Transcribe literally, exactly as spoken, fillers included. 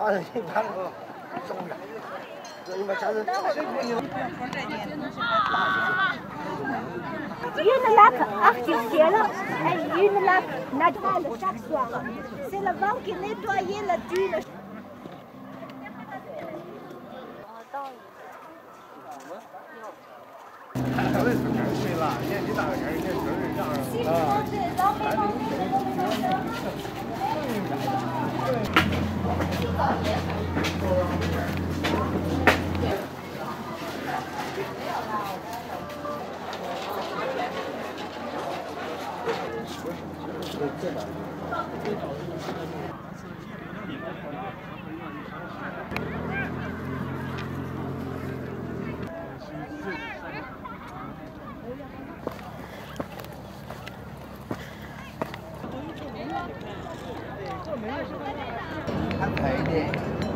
啊，你看哦，中了，这你们家人。 Une lac artificielle et une lac naturelle chaque soir. C'est le vent qui nettoyait la dune. 对了，年纪大了点，人家确实这样啊。 安排一点。